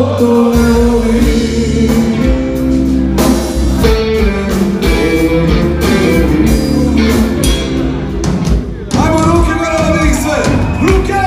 to ne volim. Ajmo ruke gore da vidim sve, ruke!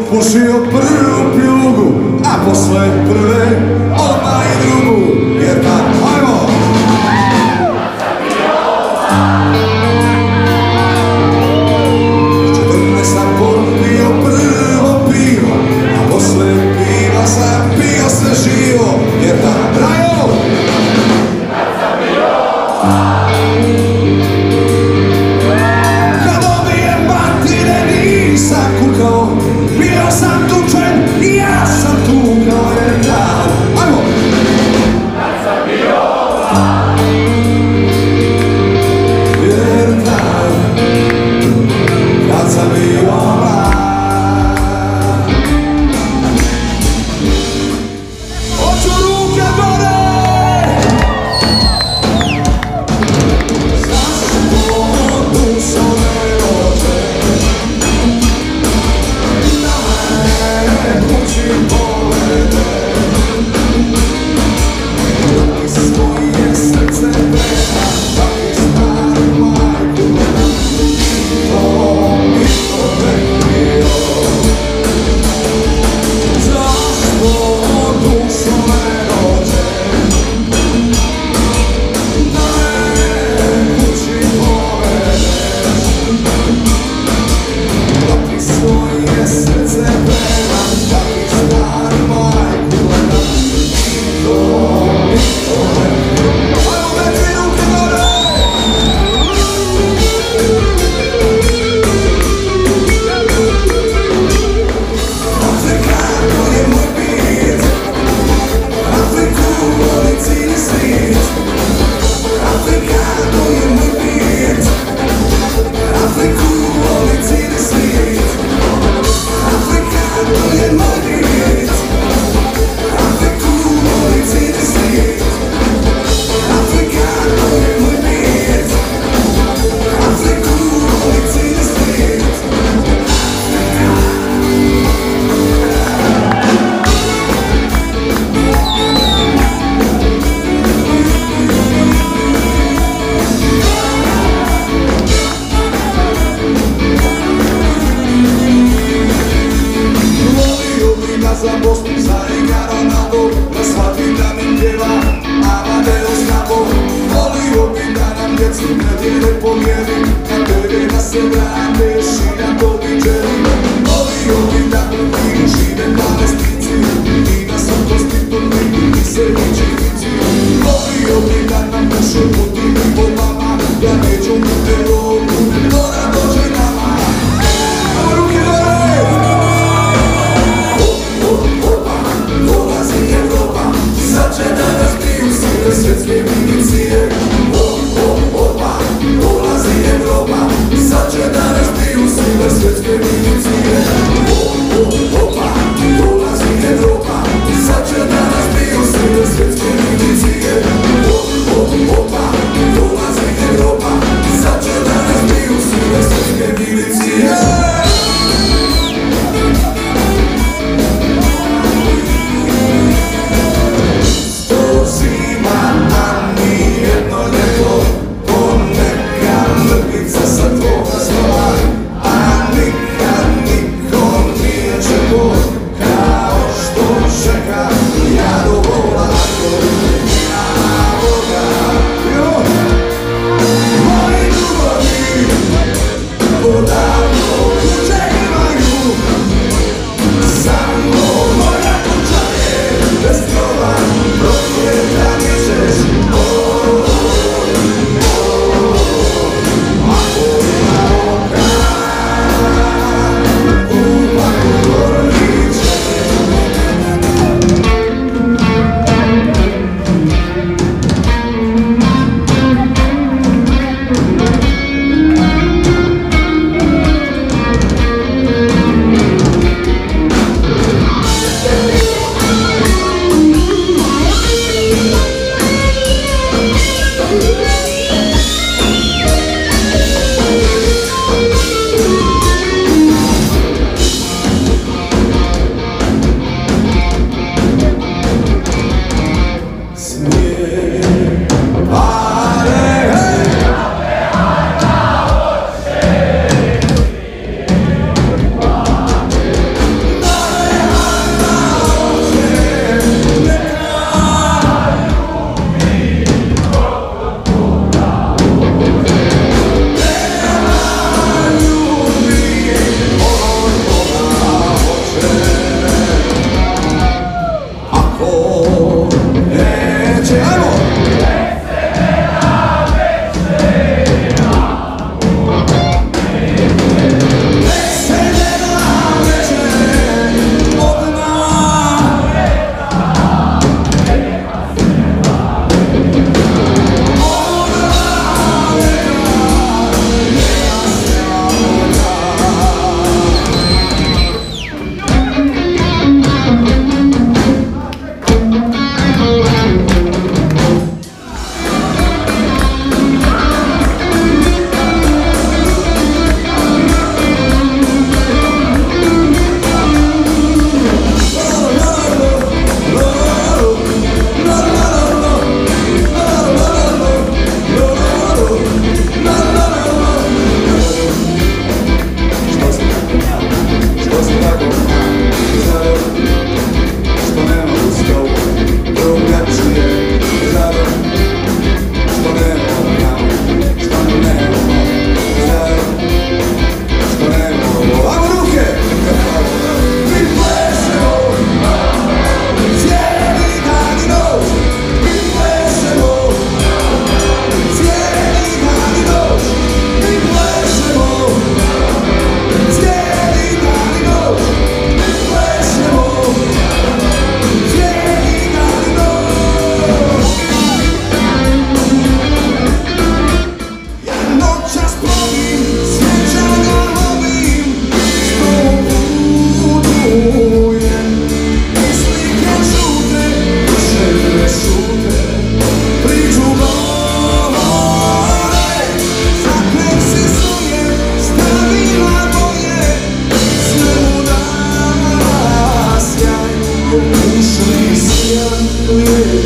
pušio prvu pljugu, a posle prve odmah i drugu, jer kad, ajmo! Sam popio prvo pivo, a posle piva sam pio sve živo, jer da brajo! Kad dobijem batine nisam kukao, bio sam tučen i ja sam tukao, jer da, ajmo! Kad sam bio jer da, kad sam bio hoću ruke gore! Zašto dušo ne oče? Da me kući povede, da mi svoje srce preda, da mi stari majku to mi to rekio. Zašto dušo ne oče? Da me kući povedeš, da mi svoje srce preda, da mi stari majku gledam, to mi to rekio. Ajmo metri ruke gore! Afrikano je moj bit, Afriku voli cijeli svijet. Afrikano je moj bit, Afriku voli cijeli svijet. Afrikano je moj bit, Afriku voli cijeli svijet. Afrikano je moj bit, Afriku voli cijeli svijet. Volio bi da za Bosnu zaigra Ronaldo, da shvati da mi pjeva Amadeus Nabo. Volio bi da nam djecu nedjelje pomijeli, na tebe da se vrate i na to bi želi. Volio bi da mi žive Palestinci i da su prostitutni i se ličinici. Volio bi da nam puše putim i po vama, da neđu mu te lopu, mora dođe nama. Ajmo ruke gore! Dolazi Evropa, sad će da nas piju sile svjetske milicije. Opa, dolazi Evropa, sad će da nas piju sile svjetske milicije. Opa, dolazi Evropa, sad će da nas piju sile svjetske milicije. Opa, veće, ajmo!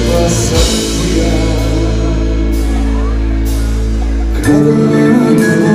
Kada nebo